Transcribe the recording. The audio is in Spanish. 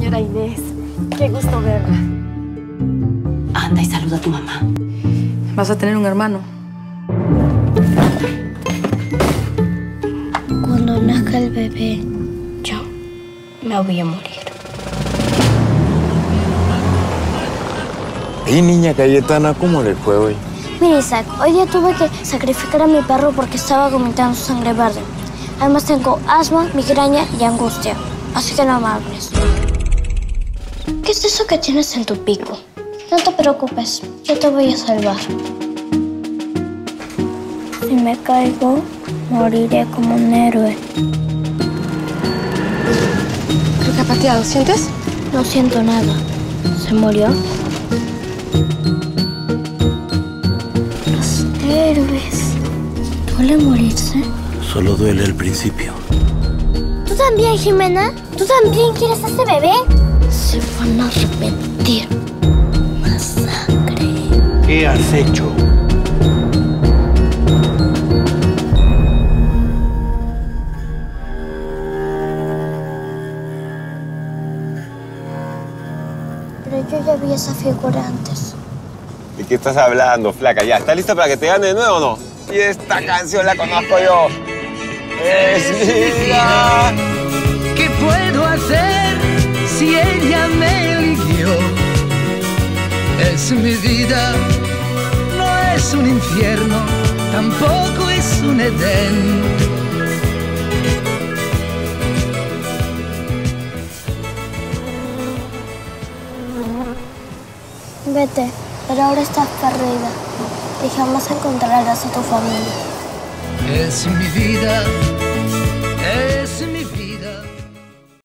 señora Inés. Qué gusto verla. Anda y saluda a tu mamá. Vas a tener un hermano. Cuando nazca el bebé, yo me voy a morir. Y niña Cayetana, ¿cómo le fue hoy? Mira, Isaac, hoy día tuve que sacrificar a mi perro porque estaba vomitando sangre verde. Además tengo asma, migraña y angustia. Así que no me hables. ¿Qué es eso que tienes en tu pico? No te preocupes, yo te voy a salvar. Si me caigo, moriré como un héroe. Creo que ha pateado, ¿sientes? No siento nada. ¿Se murió? Los héroes. ¿Duele morirse? Solo duele al principio. ¿Tú también, Jimena? ¿Tú también quieres a ese bebé? Se van a arrepentir. Masacre. ¿Qué has hecho? Pero yo ya vi esa figura antes. ¿De qué estás hablando, flaca? ¿Ya estás lista para que te gane de nuevo o no? Y esta canción la conozco yo. Es mi vida. ¿Qué puedo hacer si ella me eligió? Es mi vida, no es un infierno, tampoco es un Edén. Vete, pero ahora estás perdida y jamás encontrarás a tu familia. Es mi vida, es mi